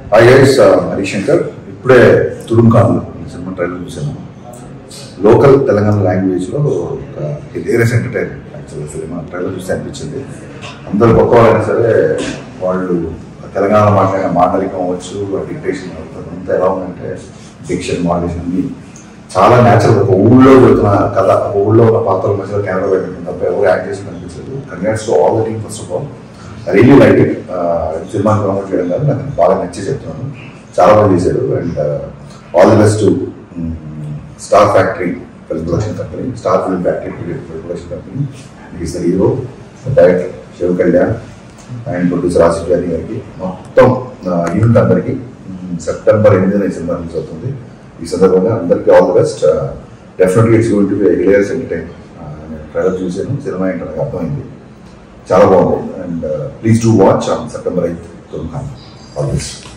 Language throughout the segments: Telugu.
Hi guys, Harish Shankar. ఇప్పుడే Thurum Khanlu సినిమా ట్రైలర్ చూసాను. లోకల్ తెలంగాణ లాంగ్వేజ్లో ఒక హిలేరియస్ ఎంటర్టైన్మెంట్. యాక్చువల్గా సినిమా ట్రైలర్ చూసి అనిపించింది. అందరూ గొప్పవారైనా సరే వాళ్ళు తెలంగాణ మాట్లాడిన మాండలికం అవ్వచ్చు, డిక్టేషన్ అవుతుంది అంతా ఎలా ఉందంటే డిక్షన్ మాడ్యులేషన్ అన్ని చాలా న్యాచురల్. ఒక ఊళ్ళో జరుగుతున్న కథ, ఒక ఊళ్ళో ఉన్న పాత్రల మధ్యలో కెమెరా పెట్టింది తప్ప ఎవరు యాక్ట్ చేసి కనిపించలేదు. Congrats to all the team. First of all I really like it. సినిమాని ప్రమోట్ చేయడం కాదు, నాకు బాగా నచ్చి చెప్తున్నాను. చాలా బాగా చేశారు. And all the best to star factory production company, star film factory production company. Is the hero, director Shiva Kalyan and producer Asif Jani గారికి, మొత్తం యూనిట్ అందరికీ. సెప్టెంబర్ 8న ఈ సినిమా రిలీజ్ అవుతుంది. ఈ సందర్భంగా అందరికీ all the best. Definitely it's going to be hilarious entertain. నేను ట్రైలర్ చూసాను, సినిమా ఏంటో నాకు అర్థమైంది, చాలా బాగుంది. And please do watch on September 8th Thurum Khanlu. All the best.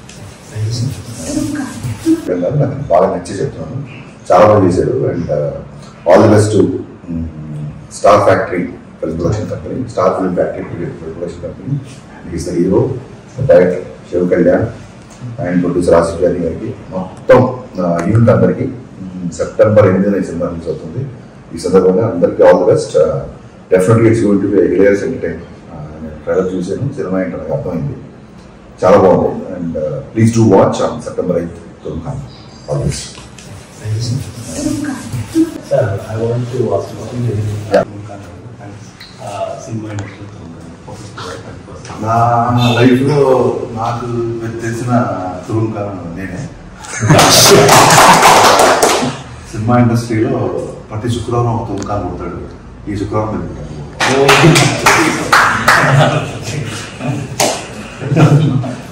నాకు బాగా నచ్చి చెప్తున్నాను, చాలా బాగా చేశారు. And all the best to star factory production company, star film factory production company. Is the hero, director Shiva Kalyan and producer Asif Jani గారికి, మొత్తం యూనిట్ అందరికీ. సెప్టెంబర్ 8న ఈ సినిమా రిలీజ్ అవుతుంది. ఈ సందర్భంగా అందరికీ all the best. Definitely it's going to be hilarious entertain. నేను ట్రైలర్ చూసాను, సినిమా ఏంటో నాకు అర్థమైంది, చాలా బాగుంది. And please do watch on September 8th Thurum Khanlu. All the best. Sir, I want to ask you cinema industry నా లైఫ్లో నాకు తెలిసిన Thurum Khanlu నేనే. సినిమా ఇండస్ట్రీలో ప్రతి శుక్రవారం ఒక Thurum Khanlu పుడతాడు. ఈ శుక్రవారం నేను పుట్టాను.